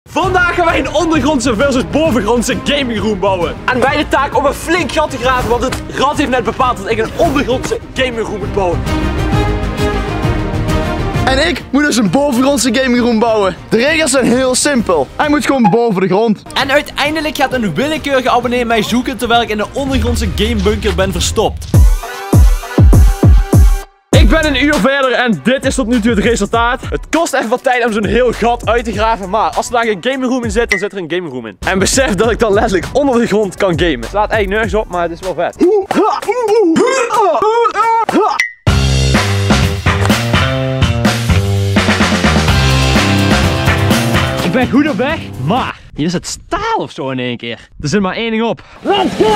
Vandaag gaan wij een ondergrondse versus bovengrondse gaming room bouwen. En wij de taak om een flink gat te graven, want het rad heeft net bepaald dat ik een ondergrondse gaming room moet bouwen. En ik moet dus een bovengrondse gaming room bouwen. De regels zijn heel simpel. Hij moet gewoon boven de grond. En uiteindelijk gaat een willekeurige abonnee mij zoeken terwijl ik in de ondergrondse gamebunker ben verstopt. Ik ben een uur verder en dit is tot nu toe het resultaat. Het kost even wat tijd om zo'n heel gat uit te graven, maar als er daar een gaming room in zit, dan zit er een gaming room in. En besef dat ik dan letterlijk onder de grond kan gamen. Het slaat eigenlijk nergens op, maar het is wel vet. Ik ben goed op weg, maar hier zit staal of zo in één keer. Er zit maar één ding op. Let's go!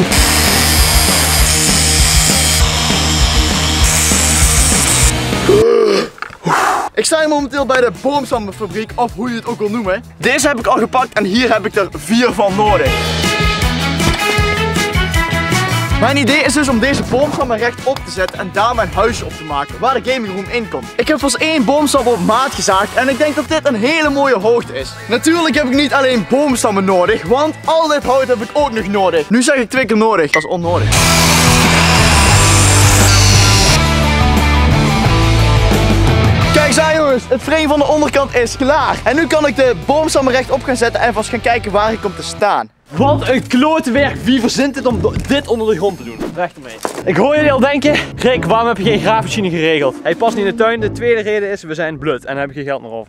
Ik sta hier momenteel bij de boomstammenfabriek, of hoe je het ook wil noemen. Deze heb ik al gepakt en hier heb ik er 4 van nodig. Mijn idee is dus om deze boomstammen rechtop te zetten en daar mijn huisje op te maken, waar de gaming room in komt. Ik heb pas 1 boomstam op maat gezaagd en ik denk dat dit een hele mooie hoogte is. Natuurlijk heb ik niet alleen boomstammen nodig, want al dit hout heb ik ook nog nodig. Nu zeg ik 2 keer nodig, dat is onnodig. Kijk zo jongens, het frame van de onderkant is klaar. En nu kan ik de boomstammen rechtop gaan zetten en vast gaan kijken waar ik kom te staan. Wat een klote werk. Wie verzint het om dit onder de grond te doen? Weg ermee. Ik hoor jullie al denken, Rick, waarom heb je geen graafmachine geregeld? Hij past niet in de tuin. De tweede reden is, we zijn blut en daar heb ik geen geld meer over.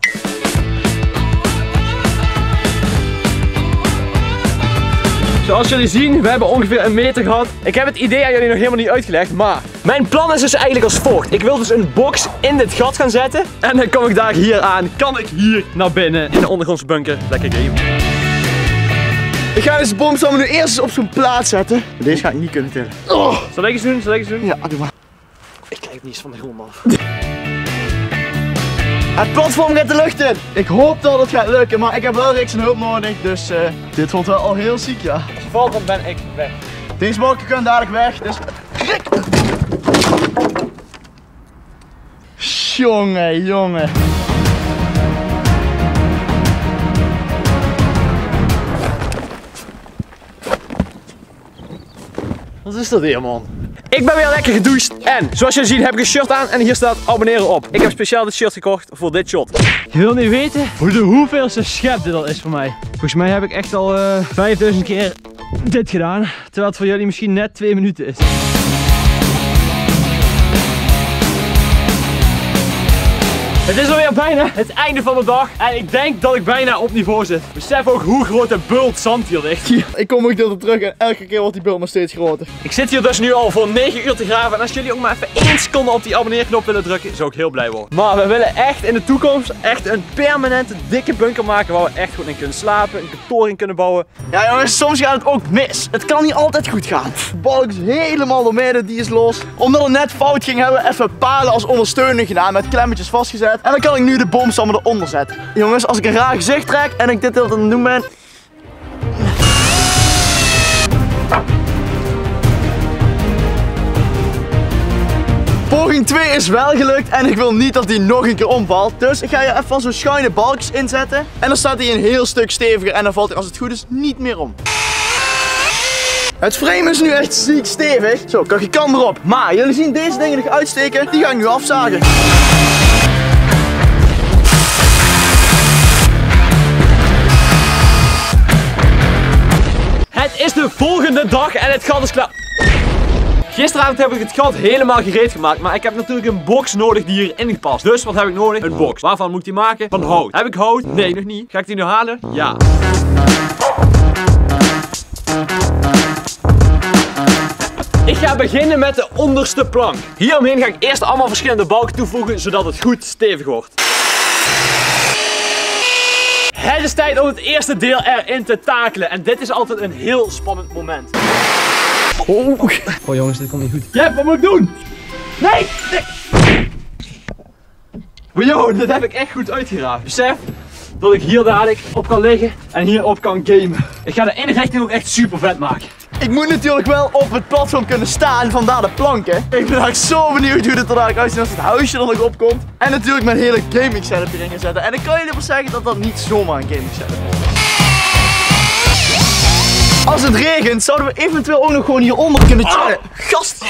Zoals jullie zien, we hebben ongeveer 1 meter gehad. Ik heb het idee aan jullie nog helemaal niet uitgelegd, maar mijn plan is dus eigenlijk als volgt. Ik wil dus een box in dit gat gaan zetten. En dan kom ik daar hier aan. Kan ik hier naar binnen in de ondergrondse bunker lekker gamen. Ik ga deze boomstammen nu eerst eens op zo'n plaat zetten. Deze ga ik niet kunnen tillen. Oh. Zal ik eens doen? Zal ik eens doen? Ja, doe maar. Ik krijg het niet eens van de grond af. Het platform gaat de lucht in. Ik hoop dat het gaat lukken, maar ik heb wel Rick zijn hulp nodig. Dus dit wordt wel al heel ziek, ja. Als je valt, dan ben ik weg. Deze balken kunnen dadelijk weg, dus Rick! Jongen, jongen. Wat is dat hier, man? Ik ben weer lekker gedoucht en zoals jullie zien heb ik een shirt aan en hier staat abonneren op. Ik heb speciaal dit shirt gekocht voor dit shot. Je wil niet weten de hoeveelste schep dit al is voor mij. Volgens mij heb ik echt al 5000 keer dit gedaan, terwijl het voor jullie misschien net 2 minuten is. Het is alweer bijna het einde van de dag en ik denk dat ik bijna op niveau zit. Besef ook hoe groot de bult zand hier ligt. Ja, ik kom ook deeltijd terug en elke keer wordt die bult nog steeds groter. Ik zit hier dus nu al voor 9 uur te graven en als jullie ook maar even 1 seconde op die abonneerknop willen drukken, zou ik heel blij worden. Maar we willen echt in de toekomst echt een permanente dikke bunker maken waar we echt goed in kunnen slapen, een kantoor in kunnen bouwen. Ja jongens, soms gaat het ook mis. Het kan niet altijd goed gaan. De balk is helemaal door midden, die is los. Omdat het net fout ging hebben we even palen als ondersteuning gedaan met klemmetjes vastgezet. En dan kan ik nu de boomstammen eronder zetten. Jongens, als ik een raar gezicht trek en ik dit heel aan het doen ben. Poging 2 is wel gelukt en ik wil niet dat die nog een keer omvalt. Dus ik ga hier even van zo'n schuine balkjes inzetten. En dan staat hij een heel stuk steviger en dan valt hij als het goed is niet meer om. Het frame is nu echt ziek stevig. Zo, kijk, je kan erop. Maar jullie zien deze dingen nog uitsteken. Die ga ik nu afzagen. Het is de volgende dag en het gat is klaar. Gisteravond heb ik het gat helemaal gereed gemaakt, maar ik heb natuurlijk een box nodig die hierin past. Dus wat heb ik nodig? Een box. Waarvan moet ik die maken? Van hout. Heb ik hout? Nee, nog niet. Ga ik die nu halen? Ja. Ik ga beginnen met de onderste plank. Hieromheen ga ik eerst allemaal verschillende balken toevoegen, zodat het goed stevig wordt. Het is tijd om het eerste deel erin te takelen. En dit is altijd een heel spannend moment. Oh jongens, dit komt niet goed. Jeff, wat moet ik doen? Nee! Yo, dit heb ik echt goed uitgeraafd. Besef dat ik hier dadelijk op kan liggen en hierop kan gamen. Ik ga de inrichting ook echt super vet maken. Ik moet natuurlijk wel op het platform kunnen staan, vandaar de planken. Ik ben echt zo benieuwd hoe dit er eigenlijk uitziet als het huisje er nog opkomt. En natuurlijk mijn hele gaming setup erin gaan zetten. En ik kan jullie wel zeggen dat dat niet zomaar een gaming setup is. Als het regent, zouden we eventueel ook nog gewoon hieronder kunnen chillen. Gast!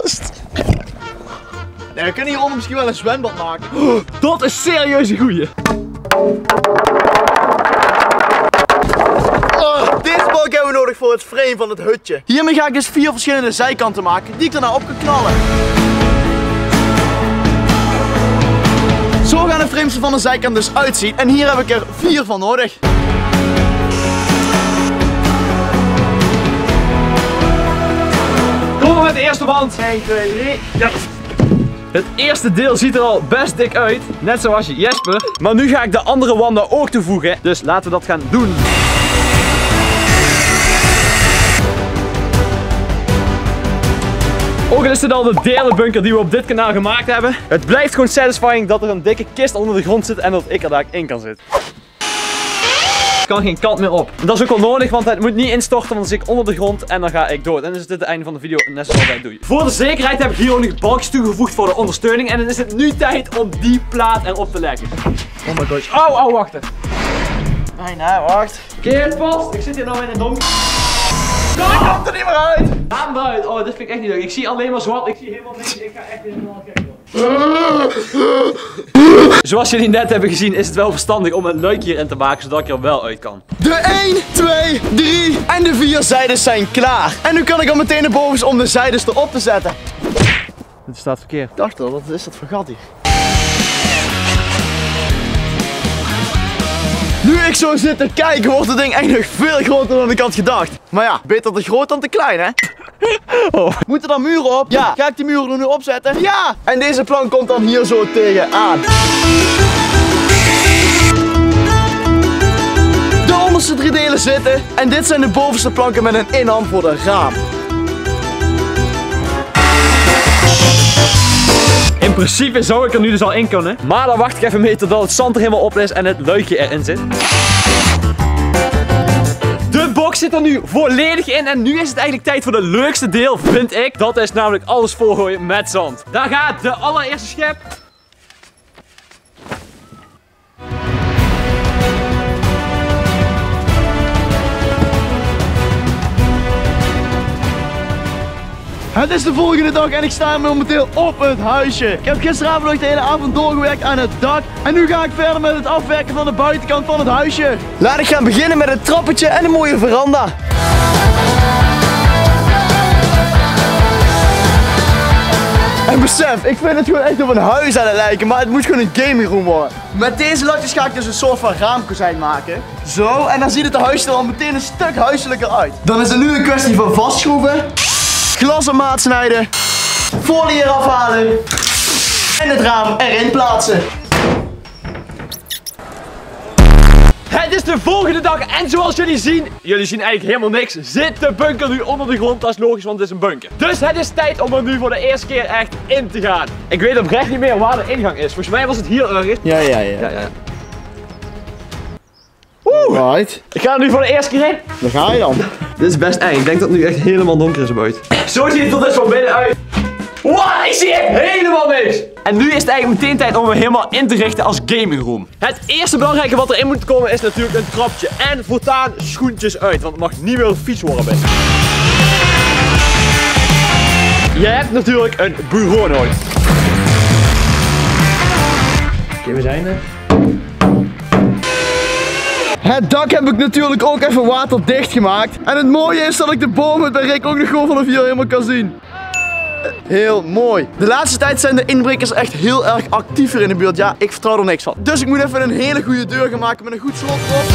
Nee, we kunnen hieronder misschien wel een zwembad maken. Dat is serieus een goeie. Deze balk hebben we nodig voor het frame van het hutje. Hiermee ga ik dus 4 verschillende zijkanten maken die ik daarna op kan knallen. Zo gaan de frames er van de zijkant dus uitzien. En hier heb ik er 4 van nodig. Kom met de eerste band. 1, 2, 3. Ja. Het eerste deel ziet er al best dik uit, net zoals Jesper. Maar nu ga ik de andere wanden ook toevoegen, dus laten we dat gaan doen. Ook al is dit al de derde bunker die we op dit kanaal gemaakt hebben. Het blijft gewoon satisfying dat er een dikke kist onder de grond zit en dat ik er daar in kan zitten. Er kan geen kant meer op. En dat is ook wel nodig, want het moet niet instorten, want dan zit ik onder de grond en dan ga ik dood. En dan is dit het einde van de video, net zoals altijd doe je. Voor de zekerheid heb ik hier ook nog balkjes toegevoegd voor de ondersteuning. En dan is het nu tijd om die plaat erop te leggen. Oh my gosh. Au, wacht even. Nee, wacht. Keer vast. Ik zit hier nou in een donker. Ik kom er niet meer uit. Raam eruit. Oh, dit vind ik echt niet leuk. Ik zie alleen maar zwart. Ik zie helemaal niks. Ik ga echt helemaal gek worden. Zoals jullie net hebben gezien is het wel verstandig om een luikje hierin te maken zodat ik er wel uit kan. De 1, 2, 3 en de 4 zijdes zijn klaar. En nu kan ik al meteen de bovenste om de zijdes erop te zetten. Dit staat verkeerd. Ik dacht al, wat is dat voor gat hier? Nu ik zo zit te kijken wordt het ding echt nog veel groter dan ik had gedacht. Maar ja, beter te groot dan te klein hè? Oh. Moeten er dan muren op? Ja. Ga ik die muren er nu opzetten? Ja! En deze plank komt dan hier zo tegenaan. De onderste 3 delen zitten. En dit zijn de bovenste planken met een inham voor de raam. In principe zou ik er nu dus al in kunnen. Maar dan wacht ik even mee totdat het zand er helemaal op is en het luikje erin zit. De box zit er nu volledig in en nu is het eigenlijk tijd voor de leukste deel, vind ik. Dat is namelijk alles volgooien met zand. Daar gaat de allereerste schep. Het is de volgende dag en ik sta momenteel op het huisje. Ik heb gisteravond nog de hele avond doorgewerkt aan het dak. En nu ga ik verder met het afwerken van de buitenkant van het huisje. Laat ik gaan beginnen met het trappetje en een mooie veranda. En besef, ik vind het gewoon echt op een huis aan het lijken, maar het moet gewoon een gaming room worden. Met deze latjes ga ik dus een soort van raamkozijn maken. Zo, en dan ziet het huisje er al meteen een stuk huiselijker uit. Dan is het nu een kwestie van vastschroeven. Glas op maat snijden, folie eraf halen en het raam erin plaatsen. Het is de volgende dag en zoals jullie zien eigenlijk helemaal niks, zit de bunker nu onder de grond. Dat is logisch, want het is een bunker. Dus het is tijd om er nu voor de eerste keer echt in te gaan. Ik weet oprecht niet meer waar de ingang is. Volgens mij was het hier ergens. Ja. Right. Ik ga er nu voor de eerste keer in. Daar ga je dan. Dit is best eng. Ik denk dat het nu echt helemaal donker is buiten. Zo ziet het er dus van binnen uit. Wow, ik zie echt helemaal niks. En nu is het eigenlijk meteen tijd om hem helemaal in te richten als gaming room. Het eerste belangrijke wat erin moet komen is natuurlijk een trapje. En voortaan schoentjes uit, want het mag niet meer een fiets worden binnen. Je hebt natuurlijk een bureau nodig. Oké, we zijn er. Het dak heb ik natuurlijk ook even waterdicht gemaakt. En het mooie is dat ik de bomen bij Rick ook nog gewoon vanaf hier helemaal kan zien. Heel mooi. De laatste tijd zijn de inbrekers echt heel erg actiever in de buurt. Ja, ik vertrouw er niks van. Dus ik moet even een hele goede deur gaan maken met een goed slot erop.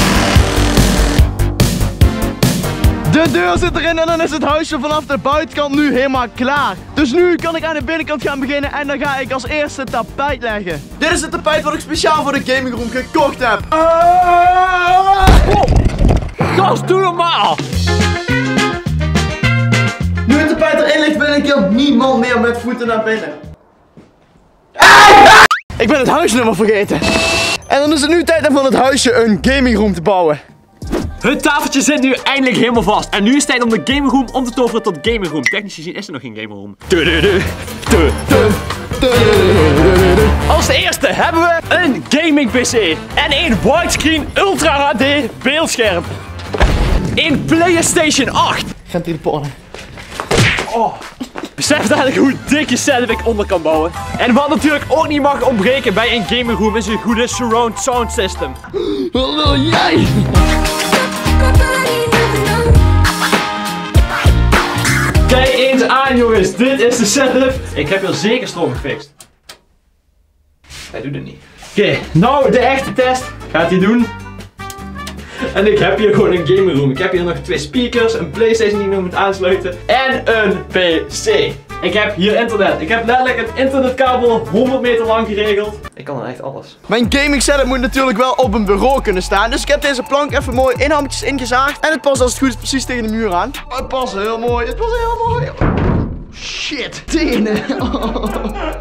De deur zit erin en dan is het huisje vanaf de buitenkant nu helemaal klaar. Dus nu kan ik aan de binnenkant gaan beginnen en dan ga ik als eerste tapijt leggen. Dit is het tapijt wat ik speciaal voor de gaming room gekocht heb. Gast, doe normaal! Nu het tapijt erin ligt, wil ik hier niemand meer met voeten naar binnen. Ik ben het huisnummer vergeten. En dan is het nu tijd om van het huisje een gaming room te bouwen. Het tafeltje zit nu eindelijk helemaal vast. En nu is het tijd om de gaming room om te toveren tot gaming room. Technisch gezien is er nog geen gaming room. Als eerste hebben we een gaming PC. En een widescreen Ultra HD beeldscherm. Een PlayStation 8. Gaat hier de porren. Oh. Besef dadelijk hoe dik je setup ik onder kan bouwen. En wat natuurlijk ook niet mag ontbreken bij een gaming room is een goede surround sound system. Wat wil jij? Kijk eens aan jongens, dit is de setup. Ik heb hier zeker stroom gefixt. Hij doet het niet. Oké, nou de echte test gaat hij doen. En ik heb hier gewoon een gaming room. Ik heb hier nog 2 speakers, een PlayStation die ik nog moet aansluiten en een PC. Ik heb hier internet. Ik heb letterlijk een internetkabel 100 meter lang geregeld. Ik kan dan echt alles. Mijn gaming setup moet natuurlijk wel op een bureau kunnen staan. Dus ik heb deze plank even mooi in hammetjes ingezaagd. En het past als het goed is precies tegen de muur aan. Oh, het past heel mooi. Het past heel mooi. Shit. Tenen. Oh.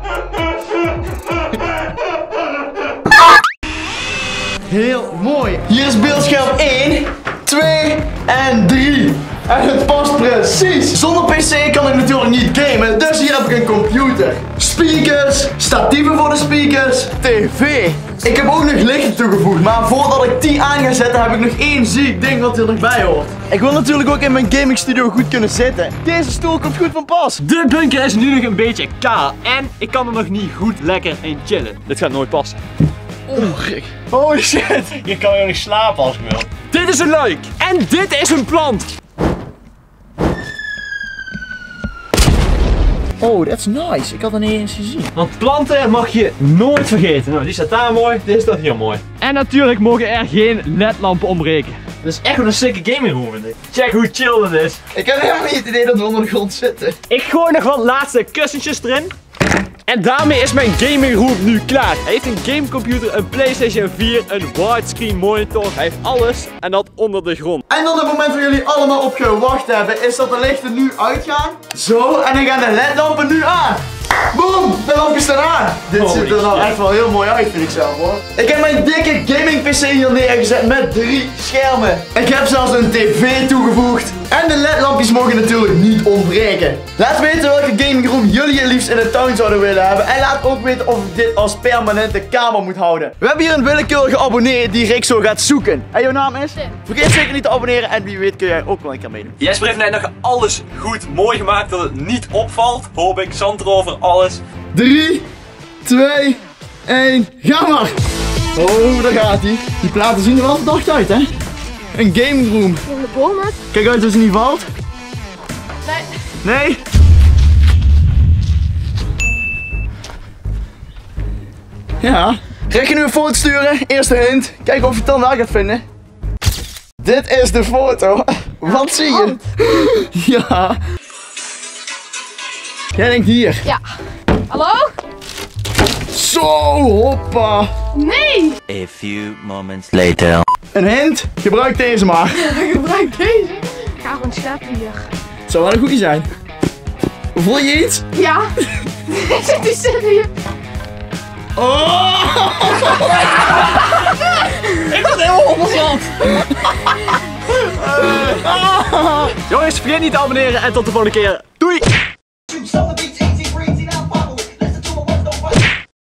Heel mooi. Hier is beeldscherm 1, 2 en 3. En het past precies. Zonder PC kan ik natuurlijk niet gamen, dus hier heb ik een computer. Speakers, statieven voor de speakers, tv. Ik heb ook nog lichten toegevoegd, maar voordat ik die aan ga zetten heb ik nog één ziek ding wat er nog bij hoort. Ik wil natuurlijk ook in mijn gaming studio goed kunnen zitten. Deze stoel komt goed van pas. De bunker is nu nog een beetje kaal en ik kan er nog niet goed lekker in chillen. Dit gaat nooit passen. Oh, gek. Holy shit. Hier kan je nog slapen als ik wil. Dit is een luik en dit is een plant. Oh, that's nice. Ik had het niet eens gezien. Want planten mag je nooit vergeten. Nou, die staat daar mooi, dit staat hier mooi. En natuurlijk mogen er geen ledlampen ontbreken. Dit is echt wel een sikke gaming room, vind ik. Check hoe chill dit is. Ik heb helemaal niet het idee dat we onder de grond zitten. Ik gooi nog wat laatste kussentjes erin. En daarmee is mijn gaming room nu klaar. Hij heeft een gamecomputer, een PlayStation 4, een widescreen monitor. Hij heeft alles en dat onder de grond. En dan het moment waar jullie allemaal op gewacht hebben, is dat de lichten nu uitgaan. Zo, en dan gaan de ledlampen nu aan. Boom, de lampjes staan aan. Dit ziet er nou echt wel heel mooi uit, vind ik zelf hoor. Ik heb mijn dikke gaming PC hier neergezet met 3 schermen. Ik heb zelfs een tv toegevoegd. En de ledlampjes mogen natuurlijk niet ontbreken. Laat weten welke gaming room jullie het liefst in de tuin zouden willen hebben. En laat ook weten of ik dit als permanente kamer moet houden. We hebben hier een willekeurige abonnee die Rick zo gaat zoeken. En jouw naam is? Tim. Vergeet zeker niet te abonneren en wie weet kun jij ook wel een keer meedoen. Jesper heeft net nog alles goed mooi gemaakt dat het niet opvalt. Hoop ik, zand erover, alles. 3, 2, 1, ga maar! Oh, daar gaat hij. Die platen zien er wel verdacht uit, hè? Een gaming room. In de bomen? Kijk uit als het niet valt. Nee. Nee? Ja. Rick je nu een foto sturen? Eerste hint. Kijk of je het dan daar gaat vinden. Dit is de foto. Wat zie je? Ja. Jij denkt hier. Ja. Hallo? Zo, hoppa. Nee! A few moments later. Een hint. Gebruik deze maar. Gebruik deze. Ik ga gewoon slapen hier. Het zou wel een goeie zijn. Voel je iets? Ja. Die zit hier. Oh! Ik was helemaal onderzand. Jongens, vergeet niet te abonneren en tot de volgende keer. Doei!